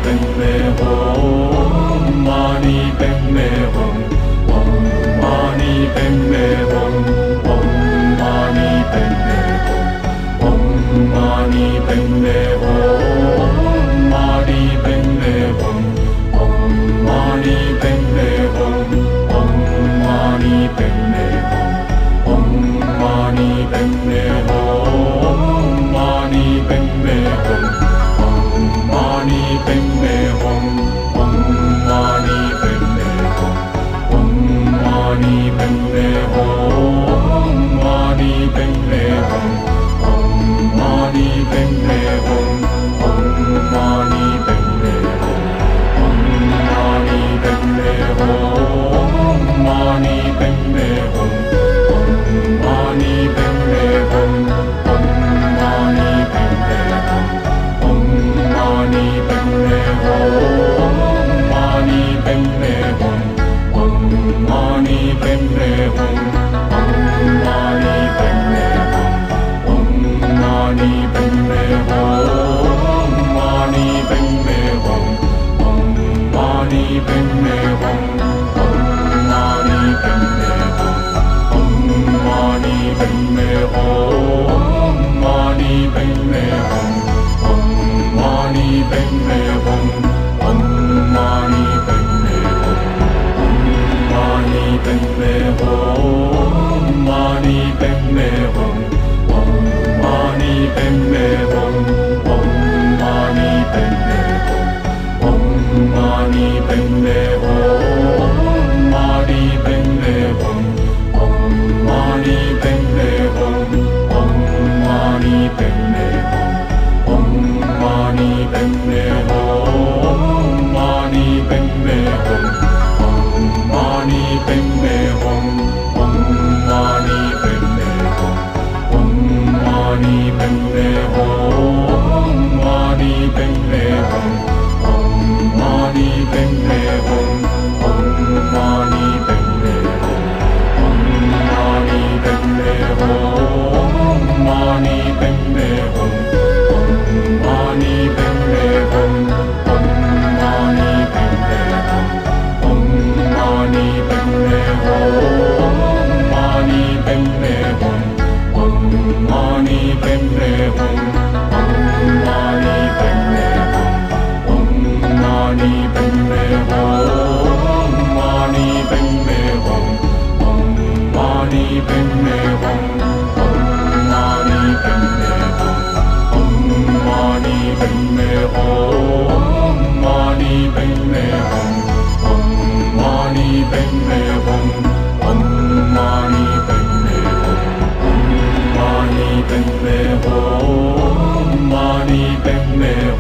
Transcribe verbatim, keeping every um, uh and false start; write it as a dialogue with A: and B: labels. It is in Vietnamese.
A: Padme Hum, Mani Padme Hum, Om Mani Padme Hum, Om Mani Padme Hum, Om Mani Padme Hum, Mani Padme Hum, Om Mani Padme Hum, Om Mani Padme Hum, Om Mani Padme Hum, Mani Padme Hum, Om Mani Padme Hum, Om Mani Padme Hum, Om Mani Padme Hum, Mani Padme Hum, Om Mani Padme Hum, Om Mani Padme Hum, Om Mani Padme Hum, Mani Padme Hum, Om Mani Padme Hum, Om Mani Padme Hum, Om Mani Padme Hum, Mani Padme Hum, Om Mani Padme Hum, Om Mani Padme Hum, Om Mani Padme Hum, Mani Padme Hum, Om Mani Padme Hum, Om Mani Padme Hum, Om Mani Padme Hum, Mani Padme Hum, Om Mani Padme Hum, Om Mani Padme Hum, Om Mani Padme Hum, Mani Padme Hum, Om Mani Padme Hum, Om Mani Padme Hum, Om Mani Padme Hum, Mani Padme Hum, Om Mani Padme Hum, Om Mani Padme Hum, Om Mani Padme Hum, Mani Padme Hum, Om Mani Padme Hum, Om Mani Padme Hum, Om Mani Padme Hum, Mani Padme Hum, Om Mani Padme Hum, Om Mani Padme Hum, Om Mani Padme Hum, Mani Padme Hum, Om Mani Padme Hum, Om Mani Padme Hum, Om Mani Padme Hum, Mani Padme Hum, Om Mani Padme Hum, Om Mani Padme Hum, Om Mani Padme Hum, Mani Padme Hum, Om Mani Padme Hum, Om Mani Padme Hum, Om Mani Padme Hum, Mani Padme Hum, Om Mani Padme Hum, Om Mani Padme Hum, Om Mani Padme Hum, Mani Padme